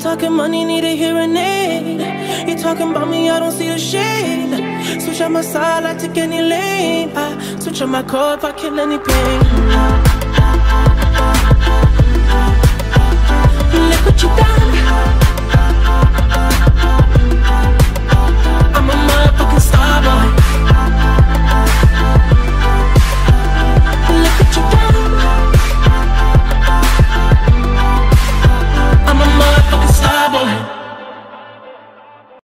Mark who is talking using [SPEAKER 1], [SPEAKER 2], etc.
[SPEAKER 1] talking money, need a hearing aid. You talking about me, I don't see the shade. Switch on my side, I take any lane. I switch on my core if I kill any pain. Look what you done.